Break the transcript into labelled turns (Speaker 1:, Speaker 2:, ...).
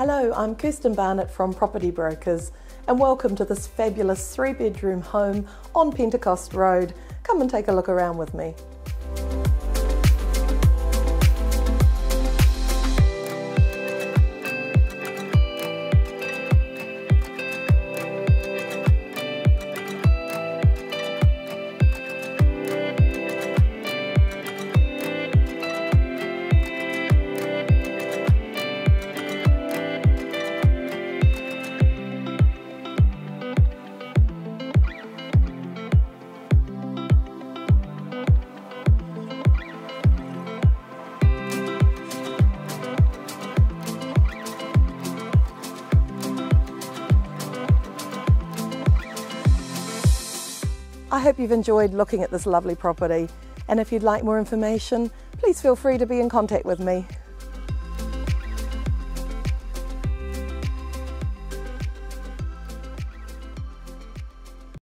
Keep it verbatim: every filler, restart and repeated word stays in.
Speaker 1: Hello, I'm Kirsten Barnett from Property Brokers and welcome to this fabulous three bedroom home on Pentecost Road. Come and take a look around with me. I hope you've enjoyed looking at this lovely property, and if you'd like more information, please feel free to be in contact with me.